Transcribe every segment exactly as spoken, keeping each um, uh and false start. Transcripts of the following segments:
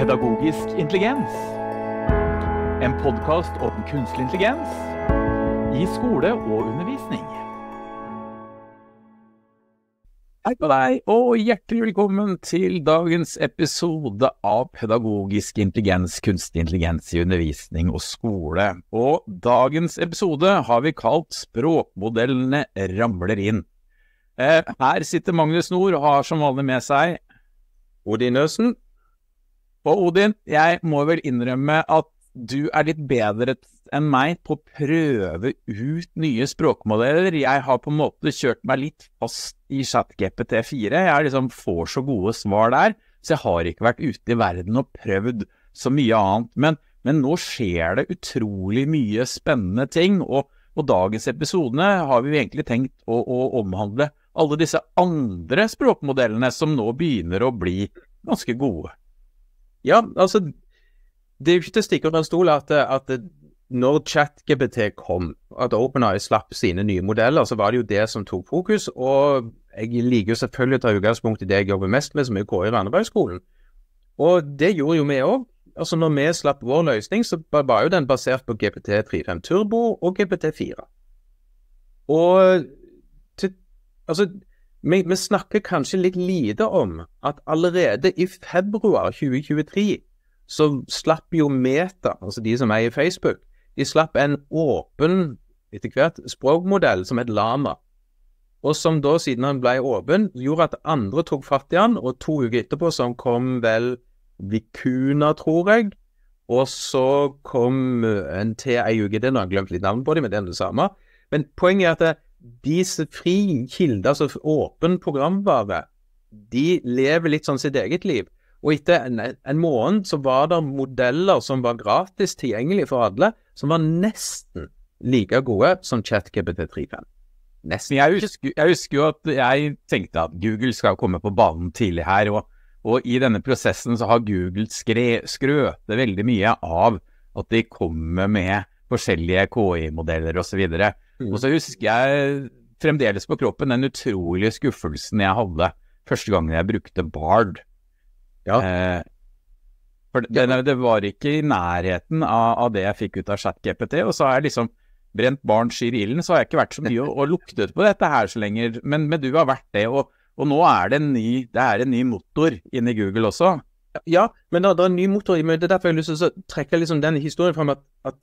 Pedagogisk intelligens. En podcast om kunstig intelligens i skole og undervisning. Hei på deg, og hjertelig velkommen til dagens episode av Pedagogisk intelligens, kunstig intelligens i undervisning og skole. Og dagens episode har vi kalt Språkmodellene ramler inn. Eh, her sitter Magnus Nord og har som vanlig med seg Odin Nøsen. Og Odin, jeg må vel innrømme at du er litt bedre enn meg på å prøve ut nye språkmodeller. Jeg har på en måte kjørt meg litt fast i ChatGPT fire. Jeg liksom får så gode svar der, så jeg har ikke vært ute i verden og prøvd så mye annet. Men, men nå skjer det utrolig mye spennende ting, og, og dagens episode har vi egentlig tenkt å, å omhandle alle disse andre språkmodellene som nå begynner å bli ganske gode. Ja, altså, det er jo ikke til å stikke under en stol at, at når ChatGPT kom, at OpenAI slapp sine nye modeller, så var det jo det som tok fokus, og jeg liker jo selvfølgelig å ta utgangspunkt i det jeg jobber mest med, som er K I Randabergskolen. Og det gjorde jo vi også. Altså, når vi slapp vår løsning, så var jo den basert på G P T tre punkt fem Turbo og G P T fire. Og til, altså, vi, vi snakker kanskje litt lite om at allerede i februar tjue tjuetre så slapp jo Meta, altså de som er i Facebook, de slapp en åpen, etter hvert, språkmodell som het Llama. Og som da, siden han ble åpen, gjorde at andre tok fatt i han, og to uker etterpå som kom vel Vicuna, tror jeg, og så kom en til en uke, det har jeg glemt litt navn på dem, men det er det samme. Men poenget er at det, disse fri kilder, altså åpen programvare, de lever litt sånn sitt eget liv. Og etter en, en måned så var det modeller som var gratis tilgjengelig for alle, som var nesten like gode som ChatGPT tre punkt fem. Nesten. Jeg husker, jeg husker jo at jeg tenkte at Google skal komme på banen tidlig her, og, og i denne prosessen så har Google skre, skrøtet veldig mye av at de kommer med forskjellige K I-modeller og så videre. Mm. Og så husker jeg fremdeles på kroppen den utrolige skuffelsen jeg hadde første gangen jeg brukte Bard. Ja. Eh, for det, det var ikke i nærheten av, av det jeg fikk ut av ChatGPT, og så har jeg liksom brent barn skyr i ilden, så har jeg ikke vært så mye og, og luktet på dette her så lenger, men, men du har vært det, og, og nå er det en ny, det er en ny motor inne i Google også. Ja, men da, det er en ny motor, men det er derfor jeg har lyst til å trekke liksom den historien frem at, at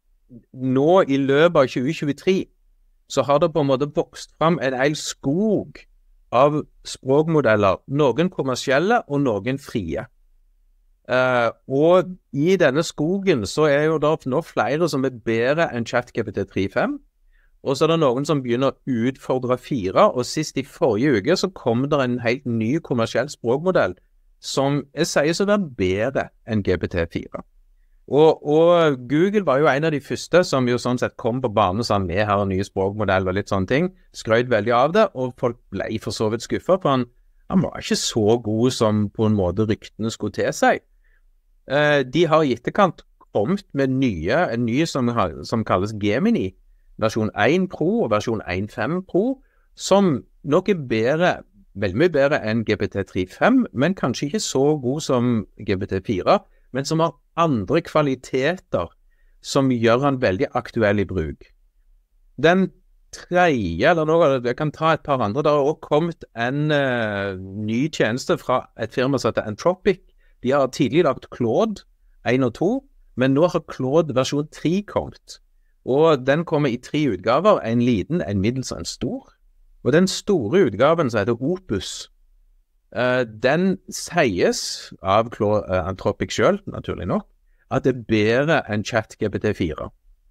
nå i løpet av tjue tjuetre så har det på en måte vokst frem en hel skog av språkmodeller, noen kommersielle og noen frie. Uh, og i denne skogen så er jo det nå flere som er bedre enn ChatGPT tre punkt fem, og så er det noen som begynner å utfordre fire, og sist i forrige uke så kom det en helt ny kommersiell språkmodell som jeg sier så er bedre enn G P T fire. Og, og Google var jo en av de første som jo sånn sett kom på banen og sa vi har en ny språkmodell og litt sånne ting, skrøt veldig av det, og folk ble for så vidt skuffet, for han, han var ikke så god som på en måte ryktene skulle til seg. Eh, de har i etterkant kommet med nye, en ny som, som kalles Gemini, versjon én Pro og versjon én punkt fem Pro, som nok er bedre, veldig mye bedre enn G P T tre punkt fem, men kanskje ikke så god som G P T fire, men som har andre kvaliteter som gjør han veldig aktuell i bruk. Den tredje, eller noe, jeg kan ta et par andre, det har også kommet en uh, ny tjeneste fra et firma som heter Anthropic. De har tidligere lagt Claude én og to, men nå har Claude versjon tre kommet. Og den kommer i tre utgaver, en liten, en middels og en stor. Og den store utgaven som heter Opus, Uh, den sies av Clo- uh, Anthropic selv, naturlig nok, at det er bedre enn ChatGPT fire.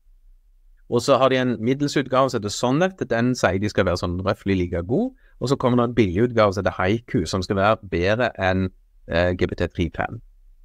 Og så har de en middelsutgave som heter Sonnet, den sier de skal være sånn røffelig like god, og så kommer det en billigutgave som heter Haiku, som skal være bedre enn uh, G P T tre punkt fem.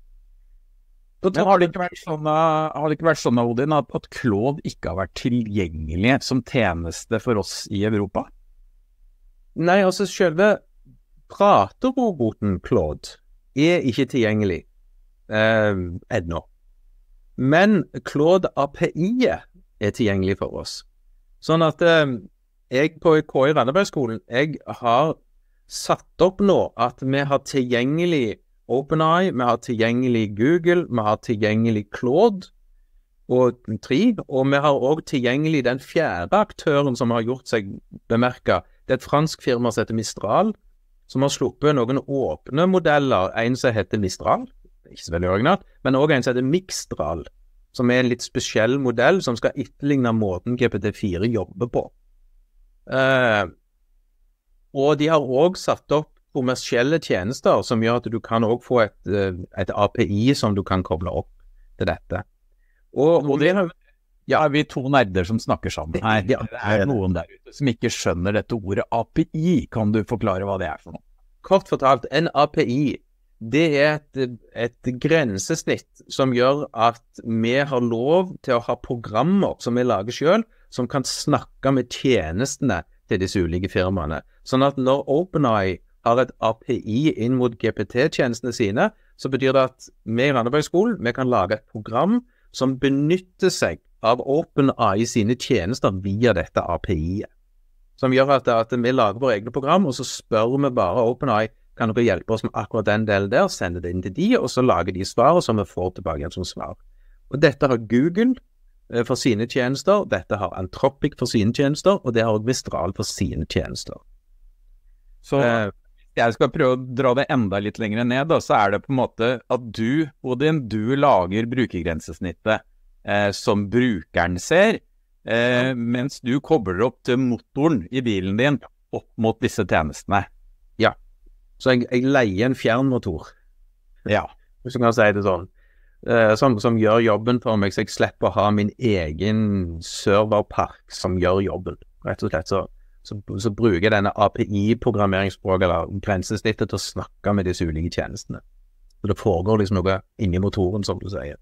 Men har det ikke vært sånn, har det ikke vært sånn Odin, at, at Claude ikke har vært tilgjengelig som tjeneste for oss i Europa? Nei, altså selve prateroboten Claude er ikke tilgjengelig eh, ennå. Men Claude A P I-et er tilgjengelig for oss. Sånn at eh, jeg på K I Randabergskolen, jeg har satt opp nå at vi har tilgjengelig OpenAI, vi har tilgjengelig Google, vi har tilgjengelig Claude og tre, og vi har også tilgjengelig den fjerde aktøren som har gjort seg bemerket. Det er et fransk firma som heter Mistral, som har sluppet noen åpne modeller, en som heter Mistral, ikke så veldig originalt, men også en som heter Mixtral, som er en litt spesiell modell som skal etterligne måten G P T fire jobber på. Uh, og de har også satt opp kommersielle tjenester som gjør at du kan også få et, et A P I som du kan koble opp til dette. Og, og det er, ja, er vi to nerder som snakker sammen her. Det, det er noen der ute som ikke skjønner dette ordet A P I. Kan du forklare hva det er for noe? Kort fortalt, en A P I, det er et, et grensesnitt som gjør at vi har lov til å ha programmer som vi lager selv, som kan snakke med tjenestene til disse ulike firmaene. Sånn at når OpenAI har et A P I inn mot G P T-tjenestene sine, så betyr det at vi i Randabergskolen, vi kan lage et program som benytter seg av OpenAI sine tjenester via dette A P I-et. Som gjør at, at vi lager våre egne program, og så spør vi bare OpenAI, kan dere hjelpe oss med akkurat den delen der, sende det inn til de, og så lager de svaret som vi får tilbake igjen som svar. Og dette har Google eh, for sine tjenester, dette har Anthropic for sine tjenester, og det har også Mistral for sine tjenester. Så eh, jeg skal prøve å dra det enda litt lenger ned, da, så er det på en måte at du, Odin, du lager brukergrensesnittet eh, som brukeren ser, eh, mens du kobler opp til motoren i bilen din opp mot disse tjenestene. Ja, så jeg, jeg leier en fjernmotor, ja, hvis du kan si det sånn, eh, som, som gjør jobben for meg, så jeg slipper å ha min egen serverpark som gjør jobben, rett og slett. Så Så, så bruker jeg denne A P I-programmeringsspråk eller grensesnittet til å snakke med disse ulike tjenestene. Så det foregår liksom noe inni motoren, som du sier.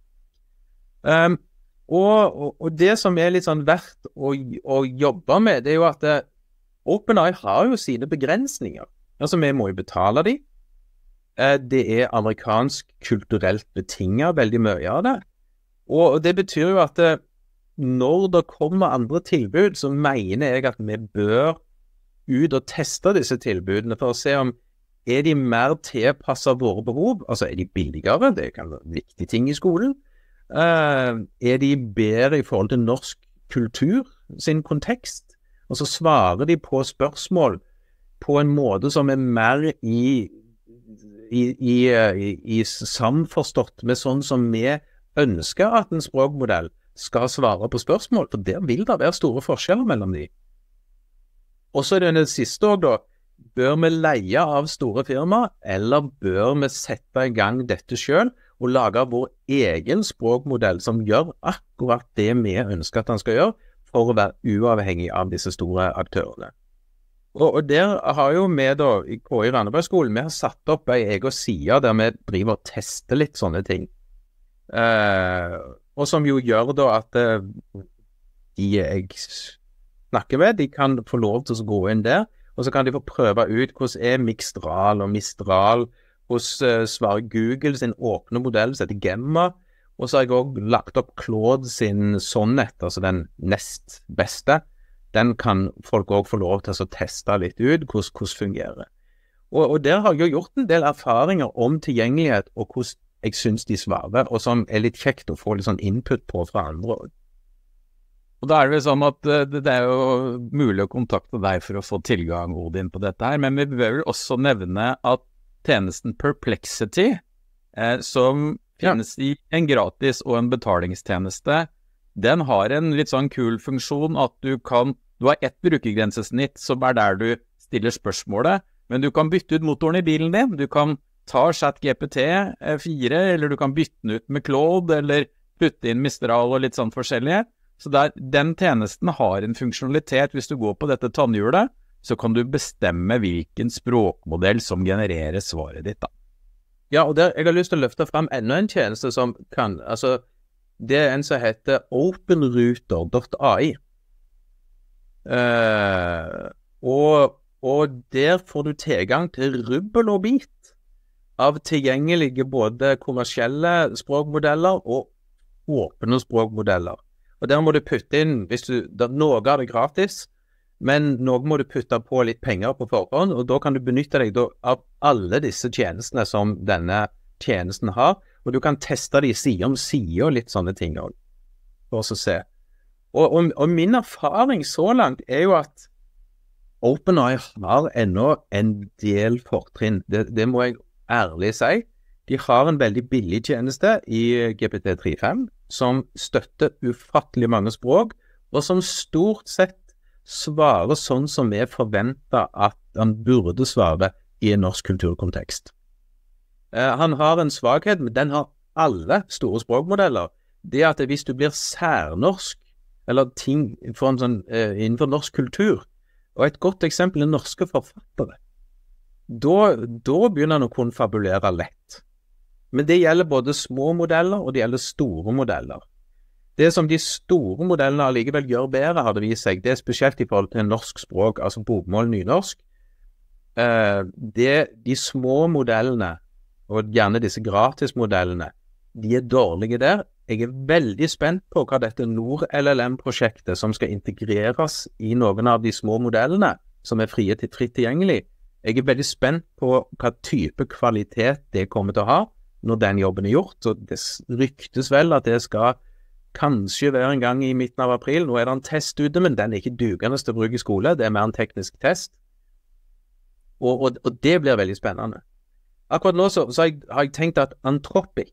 Um, og, og, og det som er litt sånn verdt å, å jobbe med, det er jo at det, OpenAI har jo sine begrensninger. Altså, vi må jo betale de. Uh, det er amerikansk kulturelt betinget veldig mye av det. Og, og det betyr jo at det, når det kommer andre tilbud, så mener jeg at vi bør ut og teste disse tilbudene for å se om er de mer tilpasset våre behov, altså er de billigere, det kan være en viktig ting i skolen, uh, er de bedre i forhold til norsk kultur sin kontekst, og så svarer de på spørsmål på en måte som er mer i, i, i, i, i samforstått med sånn som vi ønsker at en språkmodell skal svare på spørsmål, for der vil det være store forskjeller mellom de. Og så er det det siste også da, bør vi leie av store firma, eller bør vi sette i gang dette selv, og lage vår egen språkmodell som gjør akkurat det vi ønsker at den skal gjøre, for å være uavhengig av disse store aktørene. Og, og der har jo vi da, i K I Randabergskolen, vi har satt opp en egen side der vi driver og tester litt sånne ting. Eh... Uh, Og som jo gjør da at uh, de jeg snakker med, de kan få lov til å gå inn der, og så kan de få prøve ut hvordan er Mixtral og Mistral, hvordan uh, svarer Google sin åpne modell som heter Gemma, og så har jeg også lagt opp Claude sin Sonnet, altså den nest beste. Den kan folk også få lov til å teste litt ut, hvordan, hvordan fungerer. Og, og der har jeg jo gjort en del erfaringer om tilgjengelighet og hvordan jeg synes de svarer, og som er litt kjekt å få litt sånn input på fra andre. Og da er det vel sånn at det, det er jo mulig å kontakte deg for å få tilgang, Odin, på dette her, men vi bør vel også nevne at tjenesten Perplexity, eh, som finnes ja. I en gratis og en betalingstjeneste, den har en litt sånn kul funksjon at du kan, du har ett brukergrensesnitt som er der du stiller spørsmålet, men du kan bytte ut motoren i bilen din, du kan ta ChatGPT fire, eller du kan bytte den ut med Claude, eller putte inn Mistral og litt sånn forskjellige. Så der, den tjenesten har en funksjonalitet. Hvis du går på dette tannhjulet, så kan du bestemme hvilken språkmodell som genererer svaret ditt da. Ja, og der, jeg har lyst til å løfte frem enda en tjeneste som kan, altså, det er en som heter openruter dot A I. Uh, og, og der får du tilgang til rubbel og bit av tilgjengelige både kommersielle språkmodeller og åpne språkmodeller. Og der må du putte inn, hvis du, noe av det gratis, men nå må du putte på litt penger på forhånd, og da kan du benytte deg da, av alle disse tjenestene som denne tjenesten har, og du kan teste de side om side og litt sånne ting også, for oss å se. Og, og, og min erfaring så langt er jo at OpenAI har ennå en del fortrinn, det, det må jeg ærlig si. De har en veldig billig tjeneste i G P T tre punkt fem som støtter ufattelig mange språk, og som stort sett svarer sånn som vi forventer at han burde svare i en norsk kulturkontekst. Eh, han har en svakhet, men den har alle store språkmodeller. Det at hvis du blir særnorsk, eller ting for en sånn, eh, innenfor norsk kultur, og et godt eksempel er norske forfattere, da, da begynner han å konfabulere lett. Men det gjelder både små modeller, og det gjelder store modeller. Det som de store modellene allikevel gjør bedre, har det vist seg, det er spesielt i forhold til norsk språk, altså bokmål, nynorsk. Eh, det, de små modellene, og gjerne disse gratismodellene, de er dårlige der. Jeg er veldig spent på hva dette Nord-L L M-prosjektet, som skal integreres i noen av de små modellene, som er frie til fritt tilgjengelig. Jeg er veldig spent på hva type kvalitet det kommer til å ha, når den jobben er gjort. Så det ryktes vel at det skal kanskje være en gang i midten av april. Nå er det en test ute, men den er ikke dugende til å bruke i skole. Det er mer en teknisk test. Og, og, og det blir veldig spennende. Akkurat nå så, så har, jeg, har jeg tenkt at Anthropic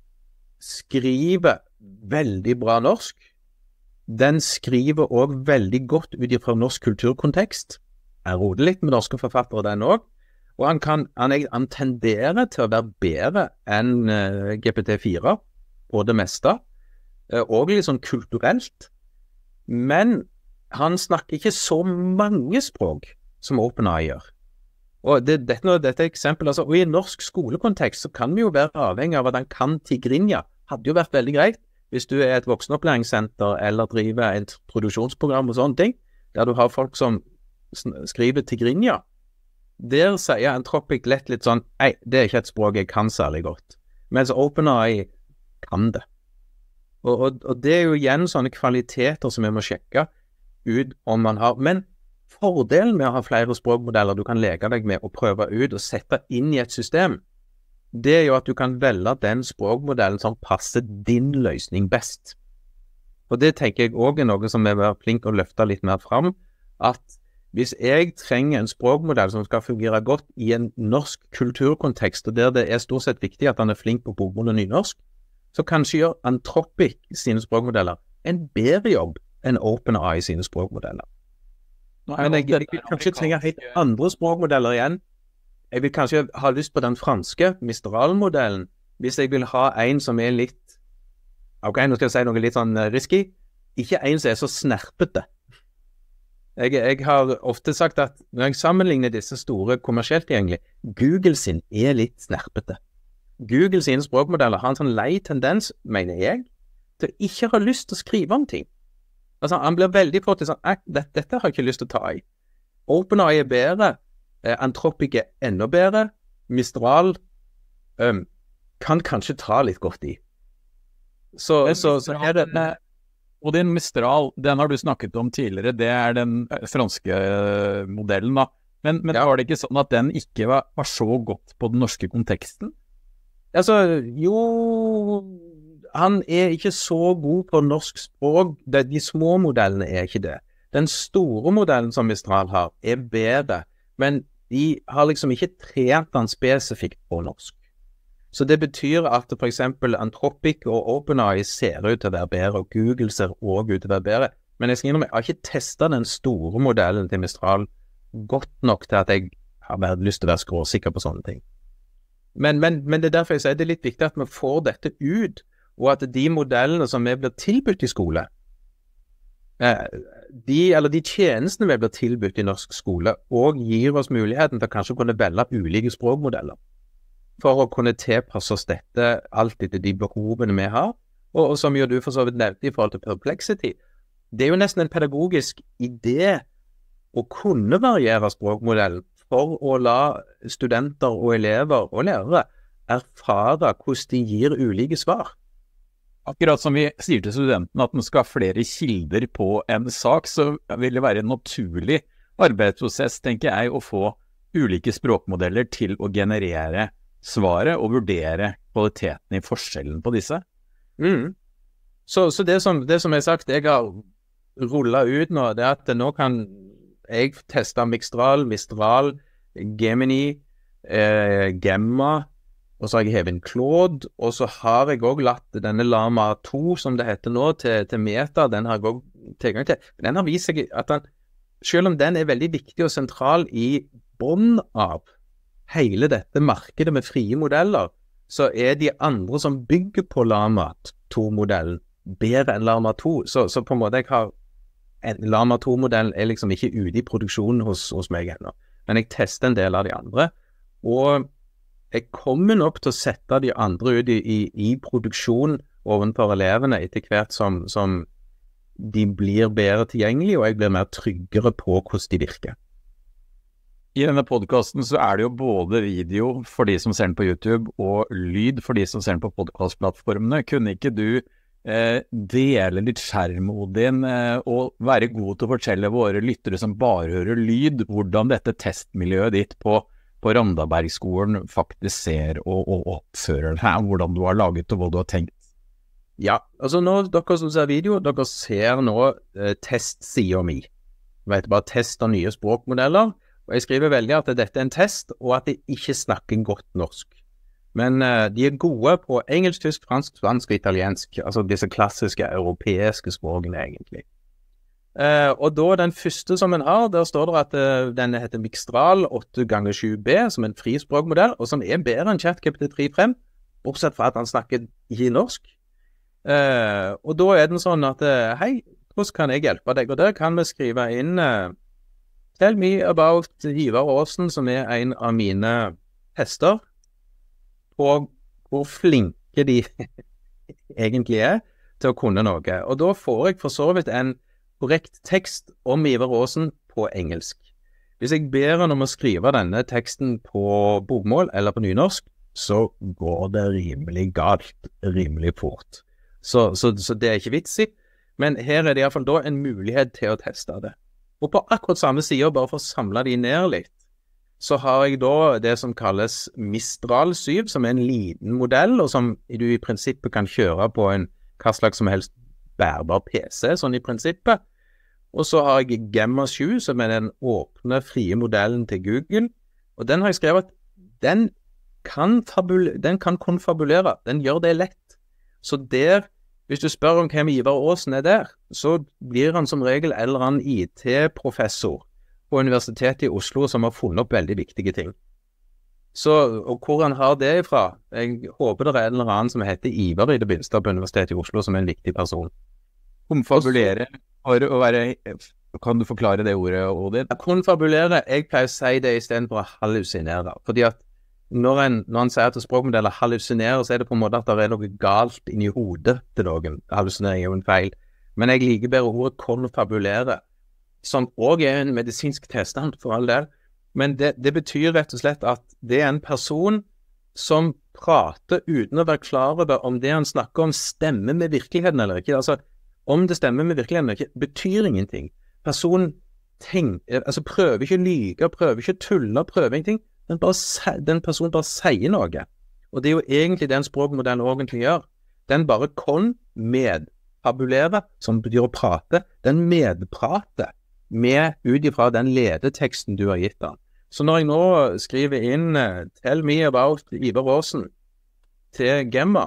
skriver veldig bra norsk. Den skriver også veldig godt ut fra norsk kulturkontekst. Jeg roder litt med norske forfattere den også. Og han, kan, han, han tenderer til å være bedre enn uh, G P T fire på det meste, uh, og litt sånn kulturelt. Men han snakker ikke så mange språk som OpenAI gjør. Og det, dette, dette er eksempel, altså, og i en norsk skolekontekst så kan vi jo være avhengig av at han kan Tigrinja. Hadde jo vært veldig greit hvis du er et voksenopplæringssenter eller driver et produksjonsprogram og sånne ting, der du har folk som skriver Tigrinja. Der sier Anthropic lett litt sånn, nei, det er ikke et språk jeg kan særlig godt. Mens OpenAI kan det. Og, og, og det er jo igjen sånne kvaliteter som vi må sjekke ut om man har. Men fordelen med å ha flere språkmodeller du kan leke deg med og prøve ut og sette inn i et system, det er jo at du kan velge den språkmodellen som passer din løsning best. Og det tenker jeg også er noe som vi må være flink å løfte litt mer fram, at hvis jeg trenger en språkmodell som skal fungere godt i en norsk kulturkontekst, og der det er stort sett viktig at han er flink på bokmål og nynorsk, så kanskje gjør Anthropic sine språkmodeller en bedre jobb enn OpenAI sine språkmodeller. Men jeg, jeg vil kanskje trenge helt andre språkmodeller igjen. Jeg vil kanskje ha lyst på den franske Mistral-modellen, hvis jeg vil ha en som er litt, ok, nå skal jeg si noe litt sånn risky, ikke en som er så snerpete. Jeg, jeg har ofte sagt at når jeg sammenligner disse store kommersielt egentlig, Google sin er litt snerpete. Google sine språkmodeller har en sånn lei tendens, mener jeg, til å ikke ha lyst til å skrive om ting. Altså, han blir veldig fort til sånn, dette, dette har jeg ikke lyst til å ta i. OpenAI er bedre, eh, Anthropic er enda bedre, Mistral um, kan kanskje ta litt godt i. Så, så, så er det... Og din Mistral, den har du snakket om tidligere, det er den franske modellen da. Men, men ja. Var det ikke sånn at den ikke var, var så godt på den norske konteksten? Altså, jo, han er ikke så god på norsk språk. De, de små modellene er ikke det. Den store modellen som Mistral har er bedre, men de har liksom ikke trent den spesifikt på norsk. Så det betyr at for eksempel Anthropic og OpenAI ser ut til å være bedre, og Google ser også ut til å være bedre. Men jeg skal innrømme, jeg har ikke testet den store modellen til Mistral godt nok til at jeg har vært lyst til å være skråsikker på sånne ting. Men, men, men det er derfor jeg sier det er litt viktig at vi får dette ut, og at de modellene som vi blir tilbudt i skole, de, eller de tjenestene vi blir tilbudt i norsk skole, og gir oss muligheten til å kanskje kunne velge ulike språkmodeller, for å kunne tilpasse oss dette alt etter de behovene vi har, og, og som jo du for så vidt nevnte i forhold til perplexity. Det er jo nesten en pedagogisk idé å kunne variere språkmodellen for å la studenter og elever og lærere erfare hvordan de gir ulike svar. Akkurat som vi sier til studenten at den skal ha flere kilder på en sak, så vil det være en naturlig arbeidsprosess, tenker jeg, å få ulike språkmodeller til å generere svaret og vurdere kvaliteten i forskjellen på disse. Mm. Så, så det, som, det som jeg har sagt, jeg har rullet ut nå, det er at nå kan jeg teste Mixtral, Mistral, Gemini, eh, Gemma, og så har jeg hevet en Claude, og så har jeg også latt denne Llama to, som det heter nå, til, til Meta, den har jeg også tilgang til. Den har vist seg at den, selv om den er veldig viktig og sentral i bånd av hele dette markedet med frie modeller, så er de andre som bygger på Llama to-modellen bedre enn Llama to. Så, så på en måte jeg har en Llama to-modellen er liksom ikke ute i produksjonen hos, hos meg ennå. Men jeg tester en del av de andre, og jeg kommer nok til å sette de andre ut i, i, i produksjon ovenfor elevene etter hvert som, som de blir bedre tilgjengelige, og jeg blir mer tryggere på hvordan de virker. I denne podcasten så er det jo både video for de som ser den på YouTube, og lyd for de som ser den på podcastplattformene. Kunne ikke du eh, dele litt skjerm, Odin, eh, og være god til å fortelle våre lyttere som bare hører lyd, hvordan dette testmiljøet ditt på på Randabergskolen faktisk ser og, og oppfører deg, hvordan du har laget og hva du har tenkt? Ja, altså nå, dere som ser video, dere ser nå eh, testsiden min. Jeg vet bare test av nye språkmodeller, og jeg skriver veldig at dette er en test, og at de ikke snakker godt norsk. Men eh, de er gode på engelsk, tysk, fransk, spansk og italiensk, altså disse klassiske europeiske språkene egentlig. Uh, og da den første som en har, der står det at uh, denne heter Mixtral åtte ganger sju B, som en frispråkmodell, og som er bedre enn ChatGPT tre punkt fem, bortsett fra at han snakker ikke norsk. Uh, og da er den sånn at, uh, hei, hvordan kan jeg hjelpe deg? Og der kan vi skrive inn, uh, tell me about Ivar Aasen, som er en av mine tester, på hvor flinke de egentlig er til å kunne noe. Og da får jeg for så vidt en korrekt tekst om Ivar Aasen på engelsk. Hvis jeg ber han om å skrive denne teksten på bokmål eller på nynorsk, så går det rimelig galt, rimelig fort. Så, så, så det er ikke vits i, men her er det i hvert fall da en mulighet til å teste det. Og på akkurat samme side, bare for å samle de ned litt, så har jeg da det som kalles Mistral syv, som er en liten modell, og som du i prinsippet kan kjøre på en hva slags som helst bærbar P C, sånn i prinsippet. Og så har jeg Gemma sju, som er den åpne, frie modellen til Google. Og den har jeg skrevet at den kan, den kan konfabulere, den gjør det lett. Så der, hvis du spør om hvem Ivar Aasen er der, så blir han som regel en eller annen I T-professor på Universitetet i Oslo som har funnet opp veldig viktige ting. Så, og hvor han har det ifra, jeg håper det er en eller annen som heter Ivar i det minste på Universitetet i Oslo som er en viktig person. Konfabulere, å være, kan du forklare det ordet, Odin? Konfabulere, jeg pleier å si det i stedet for å hallusinere, fordi at når en, når en sier at språkmodeller hallusinerer, så er det på en måte at det er noe galt inni hodet til noen. Hallusinering er jo en feil. Men jeg liker bedre ordet konfabulere, som også er en medisinsk tilstand for all del. Men det, det betyr rett og slett at det er en person som prater uten å være klar over om det han snakker om stemmer med virkeligheten eller ikke. Altså, om det stemmer med virkeligheten eller ikke, betyr ingenting. Personen tenker, altså prøver ikke å lyge, prøver ikke å tulle, prøver ingenting. Den, bare, den personen bare sier noe. Og det er jo egentlig den språkmodellen egentlig gjør. Den bare kon medfabulerer, som betyr å prate. Den medprater med ut ifra den ledeteksten du har gitt den. Så når jeg nå skriver inn uh, Tell me about Ivar Aasen til Gemma,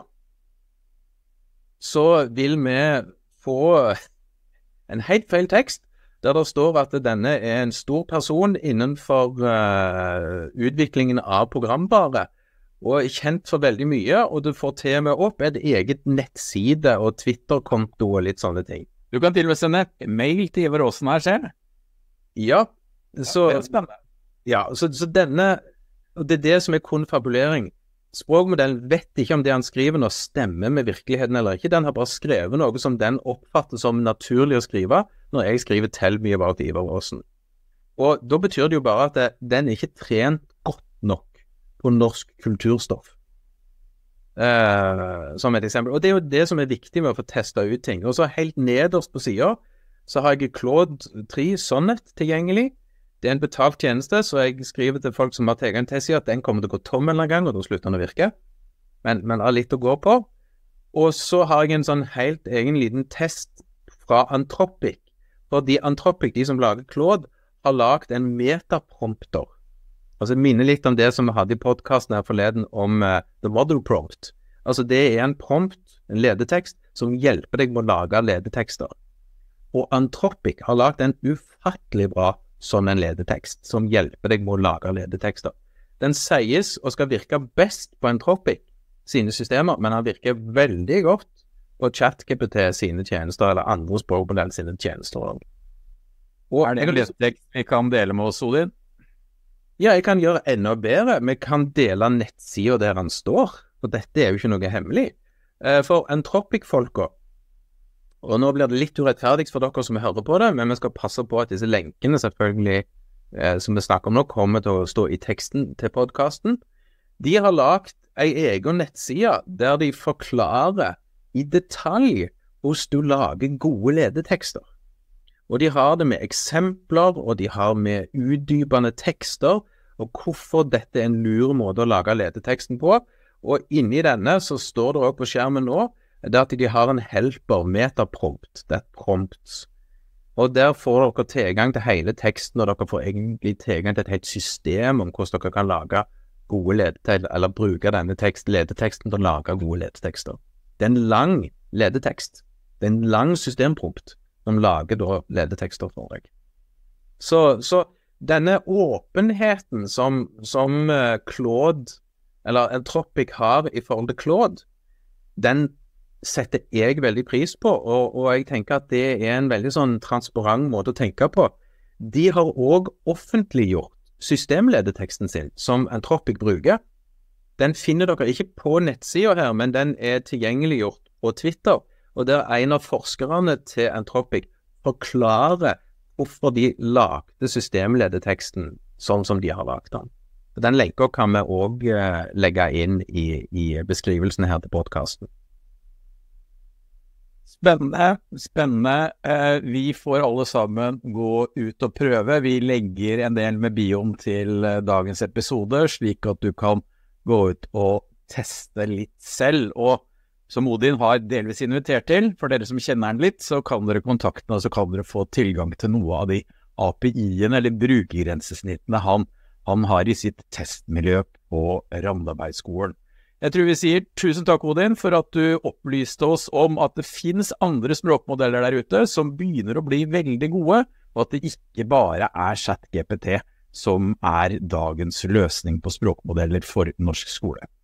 så vil vi få en helt feil tekst, der det står at denne er en stor person innenfor uh, utviklingen av programbare, og er kjent for veldig mye, og du får til med opp et eget nettside og Twitter-konto og litt sånne ting. Du kan til og med sende mail til Ivar Aasen her selv. Ja, så, det er spennende. Ja, så, så denne, og det er det som er konfabulering. Språkmodellen vet ikke om det han skriver nå stemmer med virkeligheten eller ikke. Den har bare skrevet noe som den oppfatter som naturlig å skrive når jeg skriver Tell me about Ivar Aasen. Og da betyr det jo bare at det, den er ikke trent godt nok på norsk kulturstoff. Uh, som et eksempel. Og det er jo det som er viktig med å få testet ut ting. Og så helt nederst på siden, så har jeg Claude tre Sonnet tilgjengelig. Det er en betalt tjeneste, så jeg skriver til folk som har tilgang til siden at den kommer til å gå tom en eller annen gang, og da slutter den å virke. Men, men har litt å gå på. Og så har jeg en sånn helt egen liten test fra Anthropic. Fordi Anthropic, de som lager Claude, har lagt en metaprompter. Altså, det minner litt om det som vi hadde i podcasten her forleden om uh, The Model Prompt. Altså, det er en prompt, en ledetekst, som hjelper deg med å lage ledetekster. Og Anthropic har lagt en ufattelig bra sånn en ledetekst, som hjelper deg med å lage ledetekster. Den sies og skal virke best på Anthropic sine systemer, men den virker veldig godt på ChatGPT sine tjenester, eller andre språkmodell sine tjenester. Og er det en ledetekst vi kan dele med oss, Odin? Ja, jeg kan gjøre enda bedre. Vi kan dele nettsiden der han står, for dette er jo ikke noe hemmelig. For Anthropic-folka, og nå blir det litt urettferdig for dere som hører på det, men vi skal passe på at disse lenkene selvfølgelig, som vi snakker om nå, kommer til å stå i teksten til podcasten. De har lagt en egen nettside der de forklarer i detalj hvordan du lager gode ledetekster. Og de har det med eksempler, og de har med utdypende tekster, og hvorfor dette er en lur måte å lage ledeteksten på. Og inni denne så står det også på skjermen nå, det at de har en helper, metaprompt, det er prompts. Og der får dere tilgang til hele teksten, og dere får egentlig tilgang til et helt system om hvordan dere kan lage gode ledetekster, eller bruke denne tekst, ledeteksten til å lage gode ledetekster. Det er en lang ledetekst. Det er en lang systemprompt som lager da ledetekster for deg. Så, så denne åpenheten som, som uh, Claude, eller Anthropic har i forhold til Claude, den setter jeg veldig pris på, og, og jeg tenker at det er en veldig sånn transparent måte å tenke på. De har også offentliggjort systemledeteksten sin, som Anthropic bruker. Den finner dere ikke på nettsiden her, men den er tilgjengeliggjort på Twitter, og der en av forskerne til Anthropic forklarer hvorfor de lagde systemledeteksten sånn som de har lagt den. Den lenken kan vi også uh, legge inn i, i beskrivelsen her til podcasten. Spennende, spennende. Eh, vi får alle sammen gå ut og prøve. Vi legger en del med bioen til uh, dagens episode, slik at du kan gå ut og teste litt selv, og som Odin har delvis invitert til, for dere som kjenner den litt, så kan dere kontakte den, og så kan dere få tilgang til noe av de A P I-ene eller brukergrensesnittene han, han har i sitt testmiljø på Randabergskolen. Jeg tror vi sier tusen takk, Odin, for at du opplyste oss om at det finnes andre språkmodeller der ute som begynner å bli veldig gode, og at det ikke bare er ChatGPT som er dagens løsning på språkmodeller for norsk skole.